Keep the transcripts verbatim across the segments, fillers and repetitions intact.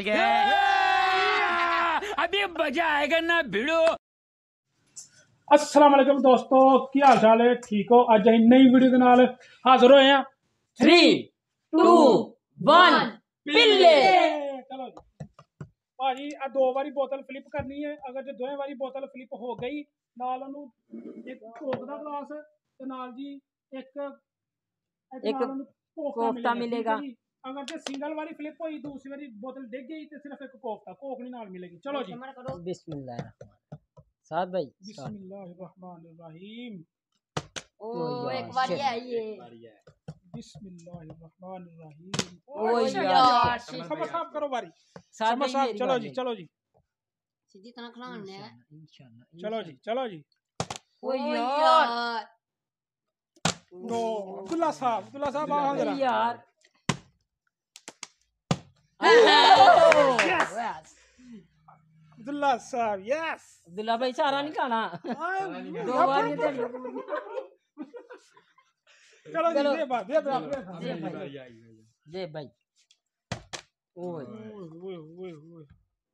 अभी मजा आएगा ना भिड़ो। अस्सलाम वालेकुम दोस्तों, क्या हाल चाल है? ठीक हो? अज अं नई वीडियो के नाल हाजिर होए हैं। थ्री टू वन पिल्ले। चलो जी भाजी, आ दो बारी बोतल फ्लिप करनी है। अगर जो दो बारी बोतल फ्लिप हो गई नाल ओनू एक कोक दा ग्लास ते नाल जी एक एक कोफ्ता मिलेगा। अगर जो सिंगल वाली फ्लिप हुई, दूसरी वाली बोतल डिग गई तो सिर्फ एक कोफ्ता कोक नहीं नाल मिलेगी। चलो जी बिस्मिल्लाह साद भाई बिस्मिल्लाहिर्रहमानिर्रहीम। ओ एक बार ये आई है। बिस्मिल्लाहिर्रहमानिर्रहीम। ओ यार समझ साफ करो बारी। साद समझ साफ। चलो जी चलो जी सीधी तरह खिलाने है। इंशाल्लाह चलो जी चलो जी। ओ यार नो अब्दुल्ला साहब अब्दुल्ला साहब आओ जरा यार अब्दुल्ला साहब यस। अब्दुल्ला भाई सारा नहीं खाना, दो बार ये तेरे चलो जी ये बात ये बात दे भाई। ओए ओए ओए ओए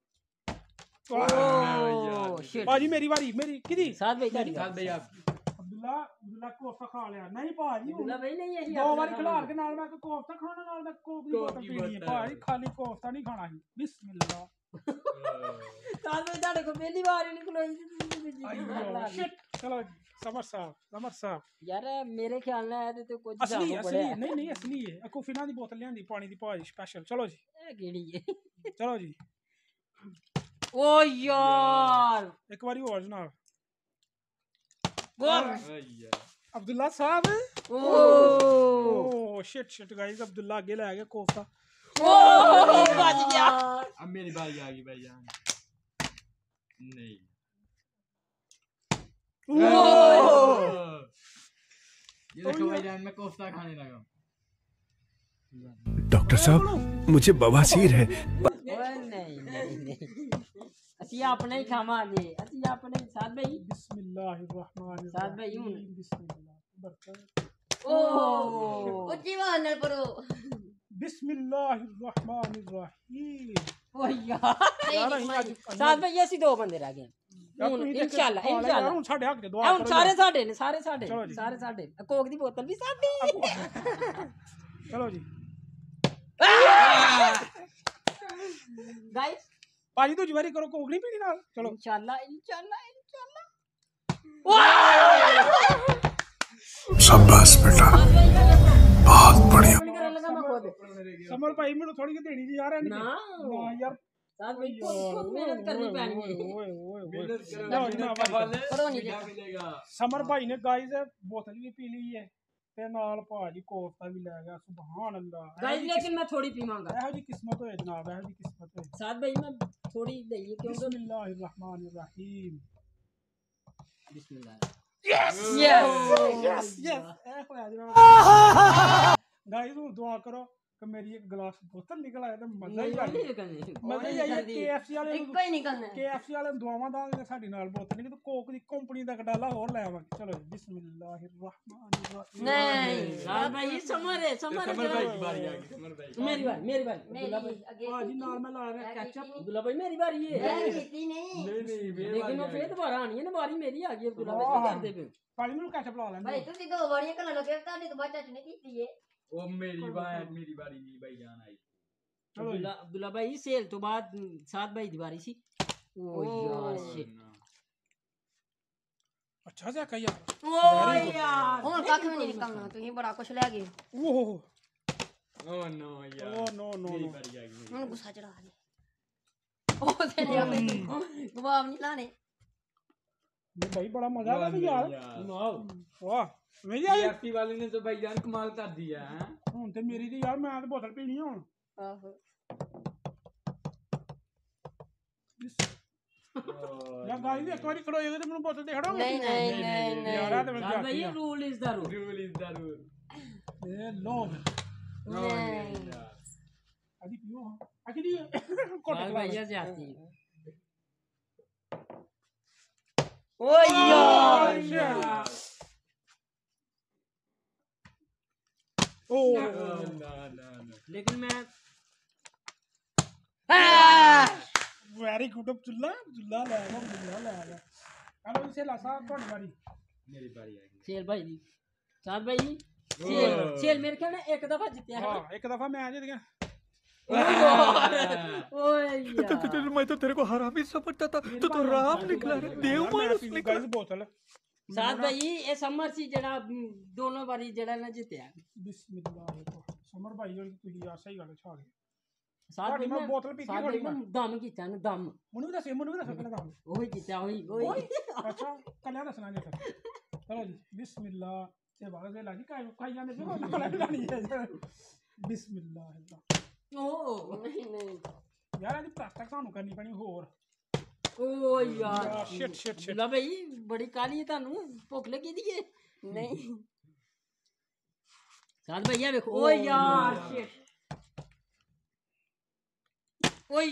ओ शिट भाजी मेरी बारी मेरी किदी साद भाई तेरी साथ भाई आप अब्दुल्ला अब्दुल्ला कोफ्ता खा लिया नहीं भाजी। अब्दुल्ला भाई नहीं है दो बार खिलार के नाल मैं कोफ्ता खाना नाल मैं कोक दी बोतल पीनी है भाजी। खाली कोफ्ता नहीं खाना है। बिस्मिल्लाह। साद भाई तेरे को पहली बार ही निकलो। शिट चलो जी समर साहब समर साहब यार मेरे ख्याल में है तो कुछ असली जामो असली पड़े नहीं नहीं असली है। अको फिना दी बोतल लेंदी पानी दी भाजी स्पेशल। चलो जी ए केड़ी है चलो जी ओ यार एक बारी और जनाब ओ अब्दुल्ला साहब। ओ oh shit shit guys Abdullah आगे ले गया कोफ्ता। ओ बच गया। अब मेरी बारी आ गई भाई जान। नहीं ये देखो भाई जान मैं कोफ्ता खाने लगा। डॉक्टर साहब मुझे बवासीर है। ओए नहीं नहीं नहीं ਅਸੀਂ ਆਪਣਾ ਹੀ ਖਾਵਾਂਗੇ ਅਸੀਂ ਆਪਣੇ ਸਾਦ ਭਾਈ बिस्मिल्लाहिर्रहमानिर्रहीम। साथ भाई हूं। बिस्मिल्लाह बरकत। ओ उच्ची आवाज नाल पढ़ो। बिस्मिल्लाहिर्रहमानिर्रहीम। ओ यार साद भाई ਅਸੀਂ ਦੋ ਬੰਦੇ ਰਹਿ ਗਏ ਹੁਣ ਇਨਸ਼ਾਅੱਲਾ ਇਨਸ਼ਾਅੱਲਾ ਹੁਣ ਸਾਡੇ ਹੱਕ ਦੇ ਦੁਆ ਹੁਣ ਸਾਰੇ ਸਾਡੇ ਨੇ ਸਾਰੇ ਸਾਡੇ ਚਲੋ ਜੀ। ਸਾਰੇ ਸਾਡੇ ਕੋਕ ਦੀ ਬੋਤਲ ਵੀ ਸਾਡੀ। चलो जी गाइस भाजी दूजी बारी करो कोक नहीं पीनी नाल। चलो इंशाल्लाह इंशाल्लाह इंशाल्लाह। शाबाश बेटा बहुत बढ़िया। समर भाई मैंने थोड़ी की देनी जी यार। ना ना यार साथ भाई बहुत मेहनत करनी पैनी है। ओए ओए ओए समर भाई ने गाइस बोतल भी पी ली है ते नाल भाजी कोफ्ता भी ले गया। सुभान अल्लाह गाइस लेकिन मैं थोड़ी पीवांगा। ਇਹੋ ਜੀ किस्मत होए जनाब ਇਹੋ जी किस्मत होए। साथ भाई मैं थोड़ी दही क्योंकि बिस्मिल्लाहिर्रहमानिर्रहीम। बिस्मिल्लाह यस यस यस यस ए होया जनाब। गाइस हुन दुआ करो कि मेरी एक गिलास बोतल निकल आए तो मजा ही आ गया। मजा ही आया। केएफसी वाले एक ही निकलना है। केएफसी वाले दुआवां दांगे साडी नाल बोतल नहीं तो कोक दी कंपनी दा डाला और ले आवांगे। चलो बिस्मिल्लाहिर्रहमानिर्रहीम। नहीं साथ भाई समर है समर समर भाई की बारी आ गई। समर भाई मेरी बारी मेरी बारी अब्दुल्ला भाई आगे भाजी नाल मैं ला रहा केचप। अब्दुल्ला भाई मेरी बारी है नहीं खेती नहीं। नहीं नहीं मेरी लेकिन वो फिर दोबारा आनी है ना बारी मेरी आ गई। अब्दुल्ला भाई क्या कर दे पे भाजी मैंने केचप ला लेंगे। भाई तुसी दो बारियां कर लो फिर ताने तो बच्चा ने कीती है। वो मेरी बारी मेरी बारी नहीं भाई जान आई। अब्दुल्ला अब्दुल्ला भाई सेल तो बाद सात भाई दी बारी सी। ओ यार शिट अच्छा से कही यार। ओ यार हुन कख भी नहीं निकलना तुसी बड़ा कुछ ले गए। ओह ओ नो यार ओ नो नो मेरी नो बारी आ गई। हुन गुस्सा चढ़ा दे। ओ तेरे अपने गवाब नहीं लाने। ये भाई बड़ा मजा आ गया यार। वाह मेरी आई केएफसी वाले ने तो भाई जान कमाल कर दिया है। हुन ते मेरी दी यार मैं तो बोतल पीनी है हुन। आहो यार गाइस एक बारी खड़ो जाओगे तो मैंने बोतल देखड़ा। नहीं नहीं नहीं नहीं यार तो मैं साथ भाई rule is the rule. Rule is the rule. ए लो नहीं अभी पियो अभी कोट साथ भाई ऐसे आती है। ओ यार ओ ना ना ना लेकिन मैं ਵੈਰੀ ਗੁੱਡ ਅਬਦੁੱਲਾ ਅਬਦੁੱਲਾ ਲੈ ਆਇਆ ਅਬਦੁੱਲਾ ਲੈ ਆਇਆ ਚਲੋ ਇਸੇ ਲਾਸਾ ਤੁਹਾਡੀ ਵਾਰੀ मेरी बारी आ गई ਸੇਲ ਭਾਈ ਦੀ ਸਾਦ ਭਾਈ ਜੀ ਸੇਲ ਸੇਲ ਮੇਰੇ ਖਿਆਲ ਨਾਲ ਇੱਕ ਦਫਾ ਜਿੱਤਿਆ ਹੈ ਹਾਂ ਇੱਕ ਦਫਾ ਮੈਂ ਜਿੱਤ ਗਿਆ ਓਏ ਯਾਰ मैं तो तेरे को हरामी समझता था तू तो राम निकला रे देव मानुस निकला ਗਾਇਸ ਬੋਤਲ ਸਾਦ ਭਾਈ ਇਹ ਸਮਰ ਸੀ ਜਿਹੜਾ ਮ, ਦੋਨੋਂ ਵਾਰੀ ਜਿਹੜਾ ਨਾ ਜਿੱਤਿਆ ਬਿਸਮਿਲ੍ਲਾਹ ਸਮਰ ਭਾਈ ਜਿਹੜੀ ਤੁਸੀਂ ਆ ਸਹੀ ਗੱਲ ਛਾ ਗਏ ਸਾਦ ਤੁਹਾਡੀ ਭਾਈ ਮੈਂ ਬੋਤਲ ਪੀਤੀ ਸਾਦ ਤੁਹਾਡੀ ਭਾਈ ਮੈਂ ਨੇ ਦਮ ਕੀਤਾ ਨਾ ਦਮ ਮੈਨੂੰ ਵੀ ਦੱਸੇ ਮੈਨੂੰ ਵੀ ਦੱਸੋ ਪਹਿਲਾਂ ਤਾਂ ਉਹੀ ਜਿੱਤਿਆ ਉਹੀ ਉਹੀ ਅੱਛਾ ਕੱਲਿਆ ਦੱਸਣਾ ਜੇ ਫਿਰ ਚਲੋ ਜੀ ਬਿਸਮਿਲ੍ਲਾਹ ਤੇ ਬਾਅਦ ਦੇ ਲਾਜੀ ਕਾਈ ਖਾਈ ਜਾਂਦੇ ਫਿਰ ਉਹ ਕੱਲਿਆ ਲਾਣੀ ਹੈ ਬਿਸਮਿਲ੍ਲਾਹ ਓ ਨਹੀਂ ਨਹੀਂ ਯਾਰ ਇਹਦੀ ਪ੍ਰੈਕਟਿਸ ਤੁਹਾਨੂੰ ਕਰਨੀ ਪੈਣੀ ਹੋਰ ਓ ਯਾਰ ਸ਼ਿਟ ਸ਼ਿਟ ਸ਼ਿਟ ਲਾ ਭਾਈ ਬੜੀ ਕਾਲੀ ਹੈ ਤੁਹਾਨੂੰ ਭੁੱਖ ਲੱਗੀ ਦੀ ਹੈ ਨਹੀਂ ਸਾਦ ਭਈਆ ਵੇਖੋ ਓ ਯਾਰ ਸ਼ਿਟ ਓਏ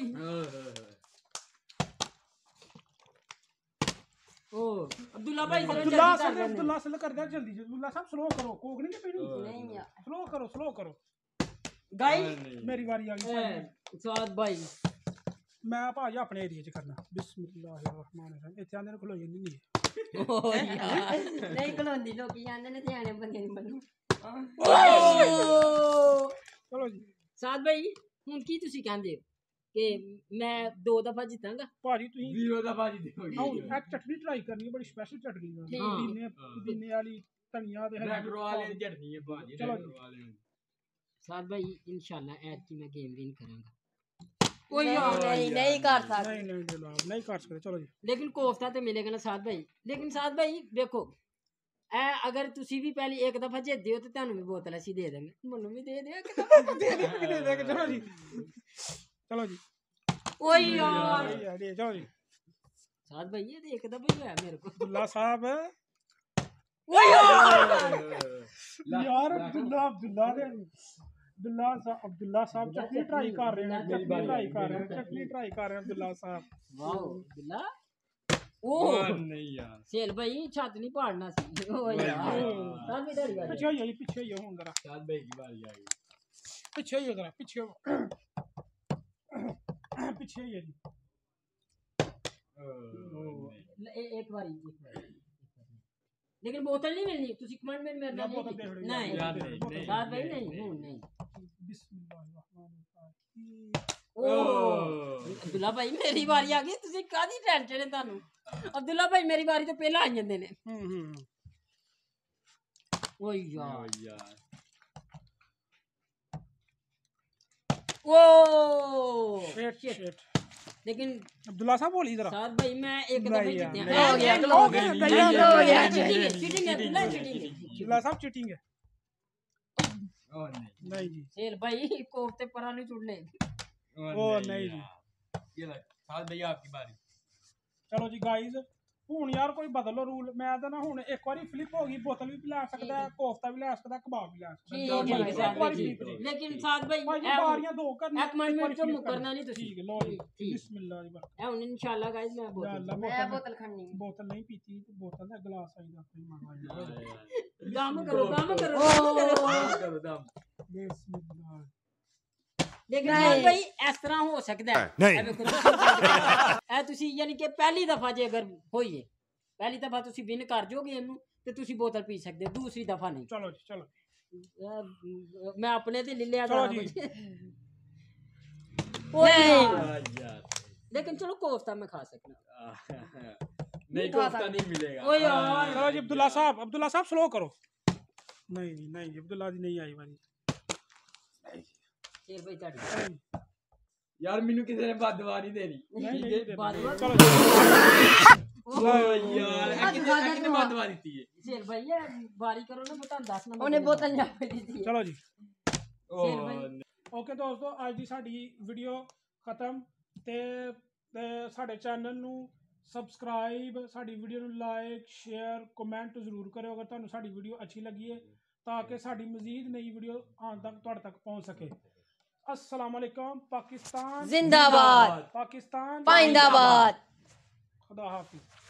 ਓ ਅਬਦੁੱਲਾ ਭਾਈ ਜਰਾ ਅਬਦੁੱਲਾ ਜਲਦੀ ਸਾਹਿਬ ਕਰ ਅਬਦੁੱਲਾ ਸਾਹਿਬ ਕਰ ਦਿਆ ਜਲਦੀ ਅਬਦੁੱਲਾ ਸਾਹਿਬ ਸਲੋ ਕਰੋ ਕੋਕ ਨਹੀਂ ਪੀਣੀ ਨਹੀਂ ਯਾਰ ਸਲੋ ਕਰੋ ਸਲੋ ਕਰੋ ਗਾਈ ਮੇਰੀ ਵਾਰੀ ਆ ਗਈ ਭਾਜੀ। ਸਾਦ ਭਾਈ ਮੈਂ ਭਾਜੀ ਆਪਣੇ ਏਰੀਆ 'ਚ ਕਰਨਾ ਬਿਸਮਿਲ੍ਲਾਹਿਰਰਹਿਮਾਨਿਰਰਹੀਮ ਇੱਥੇ ਆਂਦੇ ਨੇ ਖਲੋ ਜਾਂਦੀ ਨਹੀਂ ਓ ਯਾਰ ਨਹੀਂ ਕਲੋਂਦੀ ਲੋਕੀ ਜਾਂਦੇ ਨੇ ਸਿਆਣੇ ਬੰਦੇ ਨਹੀਂ ਬਣੂ ਚਲੋ ਜੀ ਸਾਦ ਭਾਈ ਹੁਣ ਕੀ ਤੁਸੀਂ ਕਹਿੰਦੇ ਹੋ ਕਿ ਮੈਂ ਦੋ ਦਫਾ ਜਿੱਤਾਂਗਾ ਭਾਜੀ ਤੁਸੀਂ जीरो दा बाजी देखोगे ਹੁਣ ਇਹ ਚਟਨੀ ਟਰਾਈ ਕਰਨੀ ਹੈ ਬੜੀ ਸਪੈਸ਼ਲ ਚਟਨੀ ਹੈ ਠੀਕ। ਪੁਦੀਨੇ ਪੁਦੀਨੇ ਵਾਲੀ ਧਨੀਆ ਤੇ ਹਰੀ ट्रैक्टर वाले दी चटनी है बाजी चलो ट्रैक्टर वाले ਸਾਦ ਭਾਈ ਇਨਸ਼ਾਅੱਲਾ ਐਤ ਕੀ ਮੈਂ ਗੇਮ ਵਿਨ ਕਰਾਂਗਾ ਨਹੀਂ ਨਹੀਂ ਕਰ ਸਕਦੇ ਨਹੀਂ ਨਹੀਂ ਜਨਾਬ ਨਹੀਂ ਕਰ ਸਕਦੇ ਚਲੋ ਜੀ लेकिन कोफ्ता तो मिलेगा ना साद भाई लेकिन साद भाई देखो ए अगर तुसी भी पहले एक दफा जितदे हो तो ਤੁਹਾਨੂੰ ਵੀ ਬੋਤਲ ਅਸੀਂ ਦੇ ਦਾਂਗੇ ਮੈਨੂੰ ਵੀ ਦੇ ਦਿਓ ਇੱਕ ਦਫਾ ਦੇ ਦੇ ਦੇ ਦੇ ਚਲੋ ਜੀ ਚਲੋ ਜੀ ਓਏ यार ਯਾਰ ਇਹ ਚਲੋ ਜੀ साद भाई ये तो एक दफा ही होया मेरे को ਅਬਦੁੱਲਾ ਸਾਹਿਬ ओए यार ਯਾਰ ਅਬਦੁੱਲਾ ਅਬਦੁੱਲਾ ਦੇ ਅਬਦੁੱਲਾ ਸਾਹਿਬ ਅਬਦੁੱਲਾ ਸਾਹਿਬ ਚਟਨੀ ਟਰਾਈ ਕਰ ਰਹੇ ਨੇ ਚਟਨੀ ਟਰਾਈ ਕਰ ਰਹੇ ਨੇ ਚਟਨੀ ਟਰਾਈ ਕਰ ਰਹੇ ਨੇ ਅਬਦੁੱਲਾ ਸਾਹਿਬ वाओ बिल्ला ओ नहीं यार सेल भाई छत नहीं पाड़ना सी ओ यार साद भी डर गया ਪਿੱਛੇ ਹੋਈ ਪਿੱਛੇ ਹੋਈ ਹੁਣ ਜ਼ਰਾ सात भाई की बारी आ गई ਪਿੱਛੇ ਹੋਈ ਜ਼ਰਾ ਪਿੱਛੇ ਹੋ। ਪਿੱਛੇ ਹੋਈ ਜੀ ए- एक बारी एक बारी लेकिन बोतल नहीं मिलनी तुसी कमेंट में मेरे ना बोतल देख रही नहीं यार नहीं नहीं साद भाई नहीं हूं नहीं ਬਿਸਮਿਲ੍ਲਾਹਿਰਰਹਿਮਾਨਿਰਰਹੀਮ ओ अब्दुल्ला भाई मेरी बारी आ गई तुसी कादी टेंशन है तानू अब्दुल्ला भाई मेरी बारी तो पहला आ जांदे ने ਹੂੰ ਹੂੰ ओए यार ओ यार ओ ਸ਼ਿਟ shit ਸ਼ਿਟ लेकिन ਅਬਦੁੱਲਾ ਸਾਹਿਬ ਬੋਲੀ ਜ਼ਰਾ साद भाई मैं एक दफा नहीं यार, जीतया नहीं। हो गया, हो हो गया, गया हो गया, चीटिंग है चीटिंग है अब्दुल्ला चीटिंग है ਅਬਦੁੱਲਾ ਸਾਹਿਬ ਚੀਟਿੰਗ ਹੈ ओ नहीं ਨਹੀਂ ਜੀ सेल भाई कोफ्ते परा नहीं छुड़ने ओ नहीं जी। यार। ये लो सात भैया आपकी बारी ਚਲੋ ਜੀ ਗਾਈਜ਼ ਹੁਣ ਯਾਰ ਕੋਈ ਬਦਲੋ ਰੂਲ ਮੈਂ ਤਾਂ ਨਾ ਹੁਣ ਇੱਕ ਵਾਰੀ ਫਲਿੱਪ ਹੋ ਗਈ ਬੋਤਲ ਵੀ ਪਿਲਾ ਸਕਦਾ ਹੈ ਕੋਫਤਾ ਵੀ ਲੈ ਸਕਦਾ ਕਬਾਬ ਵੀ ਲੈ ठीक ਸਕਦਾ है ਇੱਕ साद ਵਾਰੀ भाई flip ਜੀ। लेकिन साद भाई ਭਾਜੀ ए- ਬਾਰੀਆਂ ਦੋ ਕਰਨੀ एक मिनट में तो मुकरना नहीं तुसी ਠੀਕ ਹੈ ਲੋ ਜੀ ठीक। ਬਿਸਮਿਲ੍ਲਾ ਜੀ ਬਰਕਤ ए हुन इंशाल्लाह गाइस मैं या बोतल अल्लाह ਮੈਂ बोतल ਬੋਤਲ ਖੜਨੀ ਬੋਤਲ ਨਹੀਂ ਪੀਤੀ ਤੇ ਬੋਤਲ ਦਾ ਗਲਾਸ ਆਈਦਾ ਆਪਣੀ ਮੰਗਵਾਈ काम करो काम करो काम करो करो दम ਬਿਸਮਿਲ੍ਲਾ लेकिन नहीं। साद भाई इस तरह हो सकता है नहीं। ए देखो ए तुसी यानी कि पहली दफा जे अगर होई है पहली दफा तुसी विन कर जोगे ਇਹਨੂੰ ਤੇ ਤੁਸੀਂ ਬੋਤਲ ਪੀ ਸਕਦੇ ਹੋ ਦੂਸਰੀ ਦਫਾ ਨਹੀਂ ਚਲੋ ਜੀ ਚਲੋ यार, मैं अपने ते ले लिया चलो सारा जी। कुछ। नहीं। ओए यार लेकिन चलो कोफ्ता मैं खा सकता नहीं कोफ्ता नहीं मिलेगा ओए यार ਚਲੋ ਜੀ ਅਬਦੁੱਲਾ ਸਾਹਿਬ ਅਬਦੁੱਲਾ ਸਾਹਿਬ ਸਲੋ ਕਰੋ ਨਹੀਂ ਜੀ ਨਹੀਂ ਜੀ ਅਬਦੁੱਲਾ ਦੀ ਨਹੀਂ ਆਈ ਵਾਰੀ शेर भाई ताड़ी यार मैनू किसी ने बददुआ नहीं देनी ਨਹੀਂ ठीक ਨਹੀਂ है बददुआ? ਚਲੋ ਜੀ ओ यार ए कितने ए कितने बददुआ दी है शेर भाई ये बारी करो ना बता दस नंबर ਉਹਨੇ ਬੋਤਲ ਜਾ ਕੇ ਦਿੱਤੀ ਚਲੋ ਜੀ ओ शेर भाई ਓਕੇ ਦੋਸਤੋ ਅੱਜ ਦੀ ਸਾਡੀ ਵੀਡੀਓ ਖਤਮ ਤੇ ਤੇ ਸਾਡੇ ਚੈਨਲ ਨੂੰ ਸਬਸਕ੍ਰਾਈਬ ਸਾਡੀ ਵੀਡੀਓ ਨੂੰ ਲਾਈਕ ਸ਼ੇਅਰ ਕਮੈਂਟ ਜ਼ਰੂਰ ਕਰਿਓ ਅਗਰ ਤੁਹਾਨੂੰ ਸਾਡੀ ਵੀਡੀਓ ਅੱਛੀ ਲੱਗੀ ਹੈ ਤਾਂ ਕਿ ਸਾਡੀ ਮਜ਼ੀਦ ਨਈ ਵੀਡੀਓ ਆਉਣ ਤੱਕ ਤੁਹਾਡੇ ਤੱਕ ਪਹੁੰਚ ਸਕੇ अस्सलाम वालेकुम पाकिस्तान जिंदाबाद पाकिस्तान पाइंदाबाद खुदा हाफिज।